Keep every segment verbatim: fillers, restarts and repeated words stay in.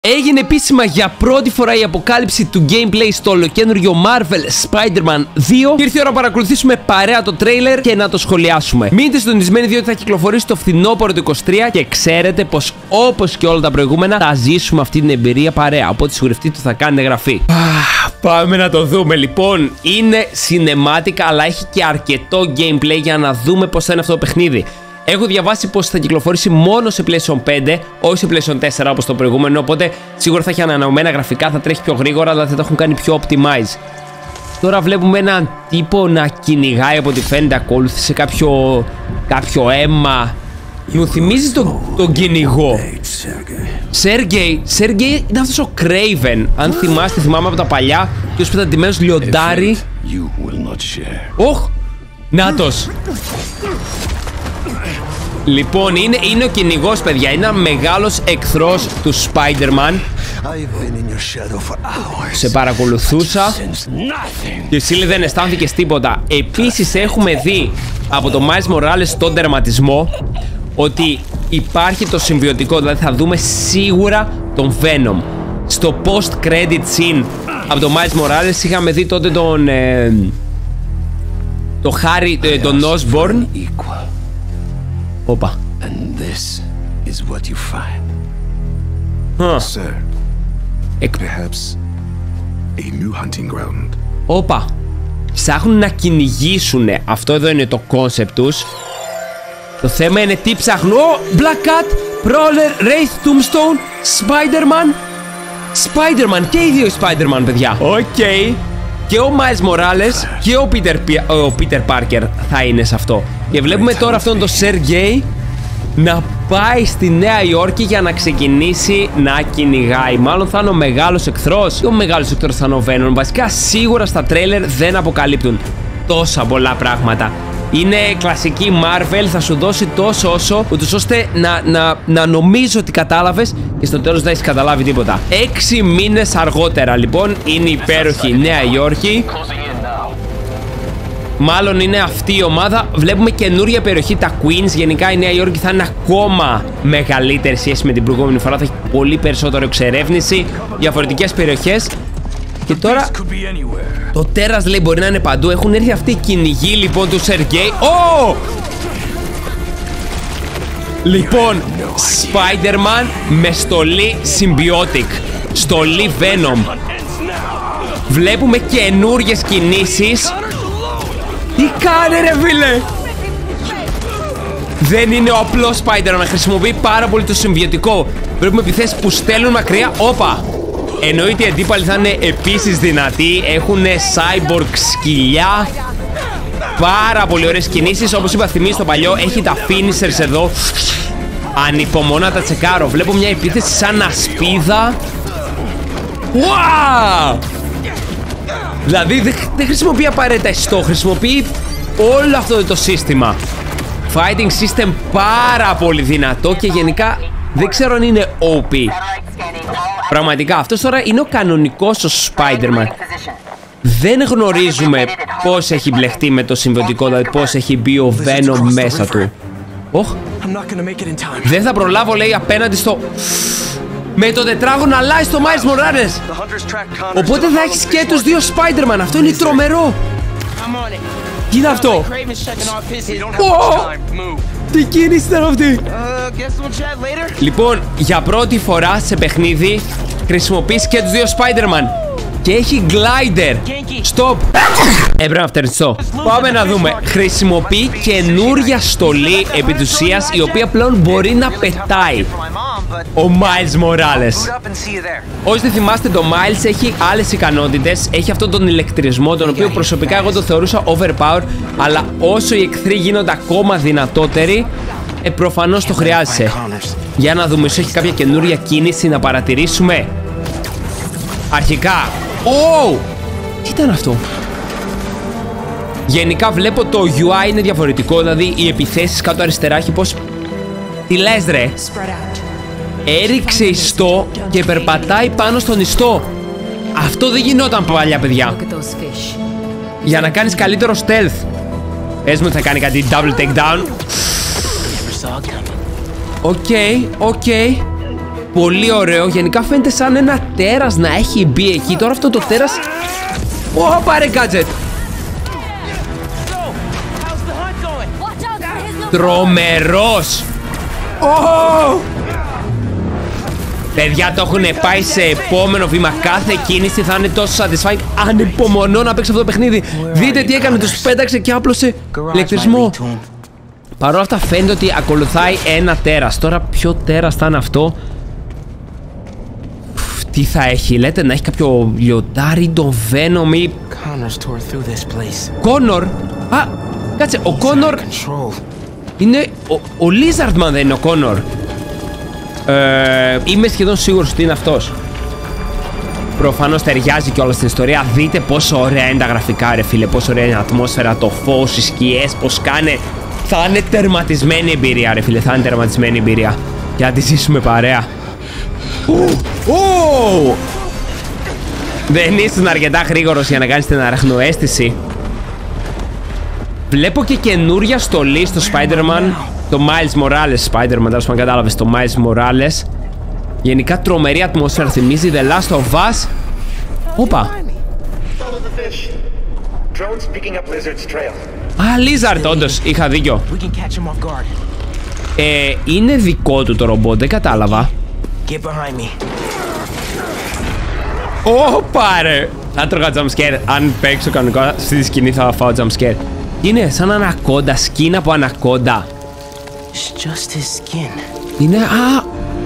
Έγινε επίσημα για πρώτη φορά η αποκάλυψη του gameplay στο ολοκένουργιο Marvel Spider-Man δύο. Και ήρθε η ώρα να παρακολουθήσουμε παρέα το τρέιλερ και να το σχολιάσουμε. Μείνετε συντονισμένοι διότι θα κυκλοφορήσει το φθινόπωρο του είκοσι τρία και ξέρετε πως όπως και όλα τα προηγούμενα θα ζήσουμε αυτή την εμπειρία παρέα. Οπότε σιγουρευτείτε ότι θα κάνετε εγγραφή. Πάμε να το δούμε. Λοιπόν, είναι cinematic αλλά έχει και αρκετό gameplay για να δούμε πως θα είναι αυτό το παιχνίδι. Έχω διαβάσει πως θα κυκλοφορήσει μόνο σε PlayStation πέντε, όχι σε PlayStation τέσσερα όπως το προηγούμενο. Οπότε σίγουρα θα έχει ανανεωμένα γραφικά, θα τρέχει πιο γρήγορα, αλλά θα τα έχουν κάνει πιο optimize. Τώρα βλέπουμε έναν τύπο να κυνηγάει από ό,τι φαίνεται, ακολούθησε κάποιο, κάποιο αίμα. Μου θυμίζει τον το κυνηγό. Σέργεϊ, Σέργεϊ είναι αυτός ο Craven. Αν θυμάστε, θυμάμαι από τα παλιά. Και ως πεταντημένος λιοντάρι. Οχ, νάτος. Λοιπόν, είναι, είναι ο κυνηγός, παιδιά. Είναι ένα μεγάλος εχθρός του Spider-Man. Σε παρακολουθούσα και εσύ λέει δεν αισθάνθηκες τίποτα. Επίσης έχουμε δει από το Miles Morales τον τερματισμό ότι υπάρχει το συμβιωτικό, δηλαδή θα δούμε σίγουρα τον Venom. Στο post-credit scene από το Miles Morales είχαμε δει τότε τον ε, το Harry, ε, τον Osborn. Όπα. Όπα. Ψάχνουν να κυνηγήσουν. Αυτό εδώ είναι το concept τους. Το θέμα είναι τι ψάχνουν. Ω, Black Cat, Prowler, Wraith, Tombstone, Spider-Man. Spider-Man και οι δύο Spider-Man, παιδιά. Οκ. Okay. Και ο Miles Morales και ο Peter, ο Peter Parker θα είναι σε αυτό. Και βλέπουμε τώρα αυτόν τον Sergey να πάει στη Νέα Υόρκη για να ξεκινήσει να κυνηγάει. Μάλλον θα είναι ο μεγάλος εχθρός ή ο μεγάλος εχθρός θα είναι ο Venom. Βασικά σίγουρα στα τρέιλερ δεν αποκαλύπτουν τόσα πολλά πράγματα. Είναι κλασική Marvel, θα σου δώσει τόσο όσο ούτως ώστε να, να, να νομίζω ότι κατάλαβες και στο τέλος δεν έχεις καταλάβει τίποτα. Έξι μήνες αργότερα λοιπόν είναι η υπέροχη Νέα Υόρκη. Μάλλον είναι αυτή η ομάδα. Βλέπουμε καινούρια περιοχή, τα Queens. Γενικά η Νέα Υόρκη θα είναι ακόμα μεγαλύτερη σχέση με την προηγούμενη φορά. Θα έχει πολύ περισσότερο εξερεύνηση, διαφορετικές περιοχές. Και τώρα το τέρας λέει μπορεί να είναι παντού. Έχουν έρθει αυτοί οι κυνηγοί λοιπόν του Sergey. Oh! Λοιπόν, Spider-Man με στολή Symbiotic, στολή Venom. Βλέπουμε καινούριες κινήσεις. Τι κάνει ρε φίλε! Δεν είναι ο απλός Spider-Man, χρησιμοποιεί πάρα πολύ το συμβιωτικό. Βλέπουμε επιθέσεις που στέλνουν μακριά. Όπα! Εννοείται οι αντίπαλοι θα είναι επίσης δυνατοί. Έχουν cyborg σκυλιά. Πάρα πολύ ωραίες κινήσεις. Όπως είπα, θυμίζει το παλιό. Έχει τα finishers εδώ. Ανυπομονώ να τα τσεκάρω. Βλέπω μια επίθεση σαν ασπίδα. Wow! Δηλαδή δεν δε χρησιμοποιεί απαραίτητα ιστό. Χρησιμοποιεί όλο αυτό το σύστημα. Fighting system πάρα πολύ δυνατό. Και γενικά δεν ξέρω αν είναι ο πι. Πραγματικά αυτός τώρα είναι ο κανονικός ο Spider-Man. Δεν γνωρίζουμε πώς έχει μπλεχτεί με το συμβιωτικό, δηλαδή πώς έχει μπει ο Venom μέσα του. Οχ. Δεν θα προλάβω λέει απέναντι στο... Με το τετράγωνο αλλάζει στο Miles Morales. Οπότε θα έχεις και τους δύο Spider-Man. Αυτό είναι τρομερό. Τι είναι αυτό? Oh! Τι κίνηση ήταν αυτή? Λοιπόν, για πρώτη φορά σε παιχνίδι χρησιμοποιείς και τους δύο Spider-Man. Και έχει glider. Stop. Έπρεπε να φτερνιστώ. Πάμε να δούμε. Χρησιμοποιεί καινούρια στολή επί της ουσίας, η οποία πλέον μπορεί να πετάει. Ο Miles Morales. Όσοι δεν θυμάστε, το Miles έχει άλλες ικανότητες. Έχει αυτόν τον ηλεκτρισμό, τον οποίο προσωπικά εγώ το θεωρούσα overpower. Αλλά όσο οι εχθροί γίνονται ακόμα δυνατότεροι, ε, προφανώς το χρειάζεσαι. Για να δούμε, ίσως έχει κάποια καινούρια κίνηση να παρατηρήσουμε. Αρχικά. Oh! Τι ήταν αυτό? Γενικά βλέπω το γιου άι είναι διαφορετικό. Δηλαδή οι επιθέσεις κάτω αριστερά έχει πως... Τι λες ρε? Έριξε ιστό και περπατάει πάνω στον ιστό. Αυτό δεν γινόταν παλιά, παιδιά. Για να κάνεις καλύτερο stealth. Πες μου ότι θα κάνει κάτι double takedown. Οκ, οκ. Πολύ ωραίο. Γενικά φαίνεται σαν ένα τέρας να έχει μπει εκεί. Τώρα αυτό το τέρας... Ω, πάρε gadget. Τρομερός. Oh! Παιδιά, το έχουν πάει σε επόμενο βήμα. Κάθε κίνηση θα είναι τόσο satisfying. Ανυπομονώ να παίξω αυτό το παιχνίδι. Δείτε τι έκανε, τους πέταξε και άπλωσε ηλεκτρισμό. Παρ' όλα αυτά φαίνεται ότι ακολουθάει ένα τέρας. Τώρα ποιο τέρας θα είναι αυτό? Τι θα έχει, λέτε να έχει κάποιο λιοντάρι, τον Venom ή... Connor. Α, κάτσε, ο Connor είναι ο, ο Lizardman, δεν είναι ο Connor? Ε, είμαι σχεδόν σίγουρος ότι είναι αυτός. Προφανώς ταιριάζει κιόλας στην ιστορία. Δείτε πόσο ωραία είναι τα γραφικά, ρε φίλε. Πόσο ωραία είναι η ατμόσφαιρα, το φως, οι σκιές, πως κάνε. Θα είναι τερματισμένη εμπειρία, ρε φίλε. Θα είναι τερματισμένη εμπειρία. Για να τη ζήσουμε παρέα. Oh! Δεν ήσουν αρκετά γρήγορος για να κάνεις την αραχνοαίσθηση. Βλέπω και καινούρια στολή στο Spider-Man. Το Miles Morales Spider-Man, τέλος πάντων κατάλαβες, το Miles Morales. Γενικά τρομερή ατμόσφαιρα, θυμίζει The Last of Us. Όπα. Α, Lizard, όντως, είχα δίκιο. Ε, είναι δικό του το ρομπότ, δεν κατάλαβα. Όπα ρε. Θα τρώγα jumpscare. Αν παίξω κανονικά στη σκηνή θα φάω jumpscare. Είναι σαν ανακόντα, σκίνα από ανακόντα. Είναι, α,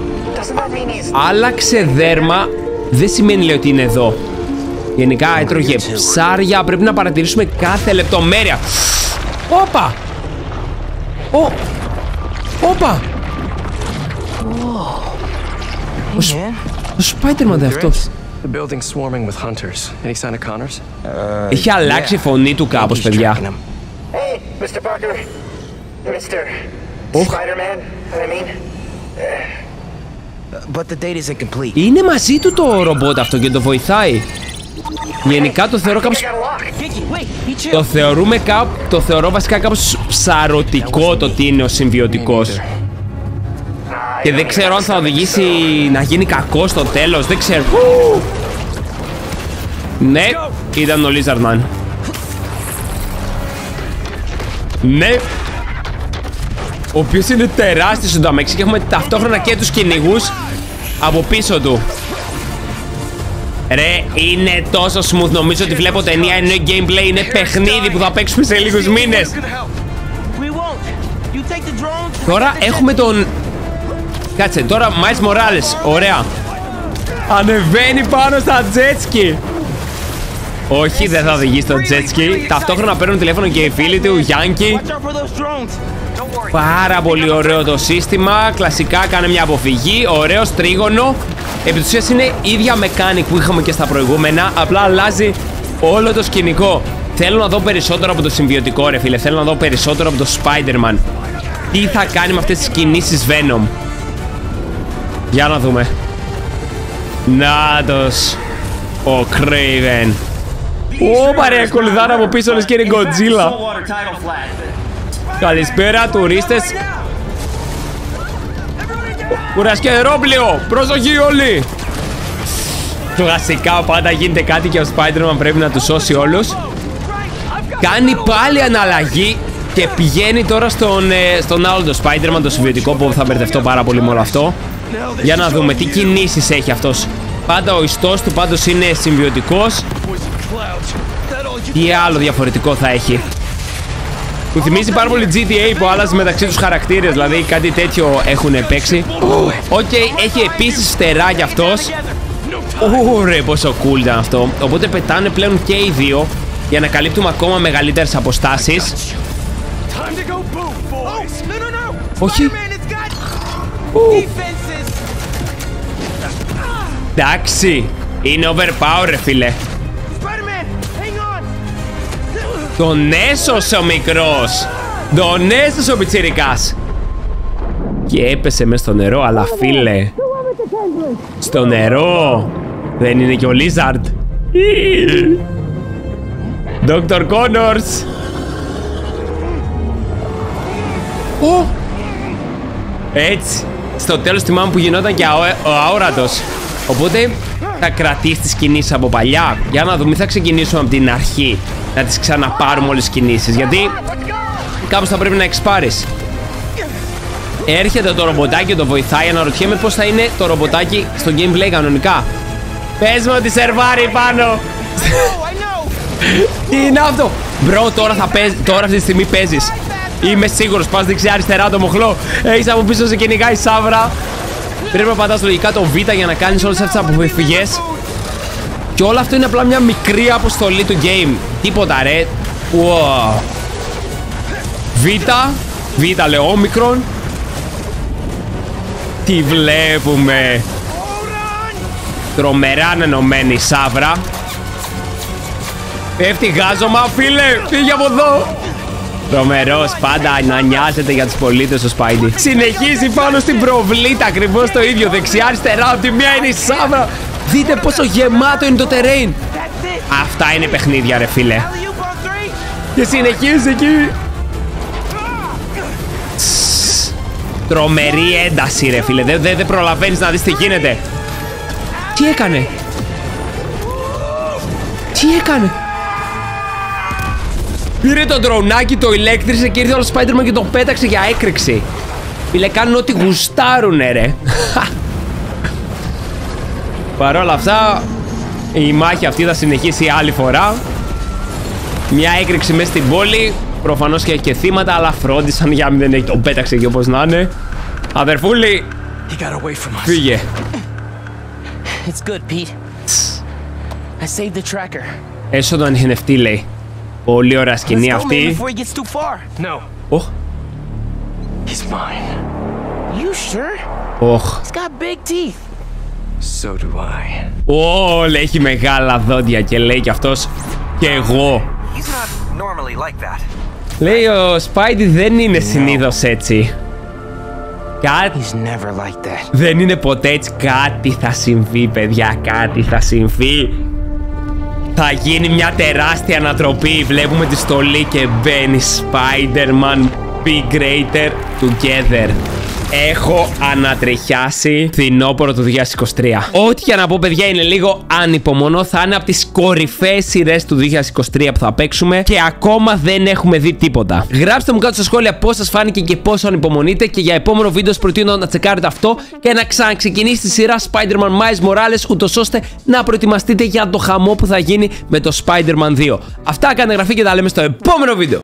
άλλαξε δέρμα. Δεν σημαίνει λέει ότι είναι εδώ. Γενικά έτρωγε ψάρια. Πρέπει να παρατηρήσουμε κάθε λεπτομέρεια. Όπα. Ω. Όπα. Ο Spider-Man δεν αυτός. Έχει αλλάξει η φωνή του κάπως, παιδιά. Είναι μαζί του το ρομπότ αυτό και το βοηθάει. Γενικά το θεωρώ κάπως... Το θεωρούμε κάπου... Το θεωρώ βασικά κάπως ψαρωτικό το ότι είναι ο συμβιωτικός. Και δεν ξέρω αν θα οδηγήσει να γίνει κακό στο τέλος. Δεν ξέρω. Ναι, ήταν ο Lizardman. Ναι. Ο οποίος είναι τεράστιος στο αμέξι και έχουμε ταυτόχρονα και τους κυνηγούς από πίσω του. Ρε, είναι τόσο smooth. Νομίζω ότι βλέπω ταινία, είναι gameplay, είναι παιχνίδι που θα παίξουμε σε λίγους μήνες. Τώρα έχουμε τον... Κάτσε, τώρα Miles Morales, ωραία. Ανεβαίνει πάνω στα jet ski. Όχι, δεν θα οδηγήσει το jet ski. Ταυτόχρονα παίρνουν τηλέφωνο και οι φίλοι του, Yankee. Πάρα πολύ ωραίο το σύστημα. Κλασικά κάνε μια αποφυγή. Ωραίος τρίγωνο. Επί της ουσίας είναι ίδια mechanic που είχαμε και στα προηγούμενα. Απλά αλλάζει όλο το σκηνικό. Θέλω να δω περισσότερο από το συμβιωτικό, ρε φίλε. Θέλω να δω περισσότερο από το Spider-Man. Τι θα κάνει με αυτές τις κινήσεις Venom. Για να δούμε. Νάτος ο Kraven. Ω, παρακολουθάνε από πίσω λες και είναι Godzilla. Καλησπέρα τουρίστες. Κουρασκερόπλαιο. Προσοχή όλοι. Κλασικά πάντα γίνεται κάτι και ο Spider-Man πρέπει να τους σώσει όλους. Κάνει πάλι αναλλαγή και πηγαίνει τώρα στον, ε, στον άλλο το Spider-Man, το συμβιωτικό, που θα μπερδευτώ πάρα πολύ με όλο αυτό. Για να δούμε τι κινήσεις έχει αυτός. Πάντα ο ιστός του πάντως είναι συμβιωτικός. Τι άλλο διαφορετικό θα έχει. Μου θυμίζει πάρα πολύ τζι τι έι που άλλαζε μεταξύ τους χαρακτήρες. Δηλαδή κάτι τέτοιο έχουν παίξει. Οκ, okay, έχει επίσης φτερά κι αυτός. Ωραία, πόσο cool ήταν αυτό. Οπότε πετάνε πλέον και οι δύο για να καλύπτουμε ακόμα μεγαλύτερες αποστάσεις. Όχι. Εντάξει, είναι overpower, ρε φίλε. Τον έσωσε ο μικρός. Τον έσωσε ο πιτσιρικάς. Και έπεσε μες στο νερό, αλλά φίλε, στο νερό δεν είναι και ο Lizard. Doctor Connors. Ω! Έτσι, στο τέλος θυμάμαι που γινόταν και ο αόρατος. Οπότε θα κρατήσει τις κινήσεις από παλιά. Για να δούμε, θα ξεκινήσουμε από την αρχή. Να τις ξαναπάρουμε όλες τις κινήσεις. Γιατί κάπως θα πρέπει να εξπάρεις. Έρχεται το ρομποτάκι και το βοηθάει. Αναρωτιέμαι πώς θα είναι το ρομποτάκι στο gameplay κανονικά. Πες μου ότι σερβάρει πάνω. Τι είναι αυτό? Μπρο, τώρα, θα παίζ... τώρα αυτή τη στιγμή παίζεις. Είμαι σίγουρος. Πας δεξιά αριστερά το μοχλό. Έχεις από πίσω σε κυνηγάει σαύρα. Πρέπει να πατάς λογικά το Β για να κάνεις όλες αυτές τις αποφυγές. Και όλο αυτό είναι απλά μια μικρή αποστολή του game. Τίποτα ρε. Wow. Β. Β λέω όμικρον. Τι βλέπουμε? Τρομερά ανενωμένη σαύρα. Πέφτει γάζωμα, φίλε. Φύγε από εδώ. Τρομερός, πάντα να νοιάζεται για τους πολίτες ο Spidey. Συνεχίζει πάνω στην προβλήτα, ακριβώς το ίδιο. Δεξιά, αριστερά, από τη μία είναι η σαύρα. Δείτε πόσο γεμάτο είναι το terrain. Αυτά είναι παιχνίδια ρε φίλε. Και συνεχίζει εκεί. Τρομερή ένταση ρε φίλε. Δεν δε, δε προλαβαίνεις να δεις τι γίνεται. Τι έκανε? Τι έκανε? Πήρε το ντρονάκι, το ηλέκτρισε και ήρθε όλο ο Spider-Man και τον πέταξε για έκρηξη. Φίλε, κάνουν ό,τι γουστάρουνε ρε. Παρ' όλα αυτά, η μάχη αυτή θα συνεχίσει άλλη φορά. Μια έκρηξη μέσα στην πόλη. Προφανώς και, και θύματα, αλλά φρόντισαν για μην δεν έχει. Τον πέταξε και όπως να είναι. Αδερφούλη, φύγε. It's good, Pete. I saved the tracker. Έσω το ανιχνευτή, λέει. Πολύ ωραία σκηνή αυτή. No. Oh. He's mine. You sure? Oh. He's got big teeth. So do I. Ω, λέει, έχει μεγάλα δόντια και λέει κι αυτός και εγώ. He's not normally like that. Λέει ο Spidey δεν είναι συνήθως έτσι. Κάτι He's never like that. δεν είναι ποτέ έτσι. Κάτι θα συμβεί, παιδιά, κάτι θα συμβεί. Θα γίνει μια τεράστια ανατροπή. Βλέπουμε τη στολή και μπαίνει Spider-Man Be Greater Together. Έχω ανατριχιάσει φθινόπωρο του δύο χιλιάδες είκοσι τρία. Ό,τι και να πω, παιδιά, είναι λίγο ανυπομονώ. Θα είναι από τις κορυφαίες σειρές του δύο χιλιάδες είκοσι τρία που θα παίξουμε και ακόμα δεν έχουμε δει τίποτα. Γράψτε μου κάτω στα σχόλια πώς σας φάνηκε και πόσο ανυπομονείτε. Και για επόμενο βίντεο σας προτείνω να τσεκάρετε αυτό και να ξαναξεκινήσει τη σειρά Spider-Man Miles Morales, ούτως ώστε να προετοιμαστείτε για το χαμό που θα γίνει με το Spider-Man δύο. Αυτά, κάντε εγγραφή και τα λέμε στο επόμενο βίντεο.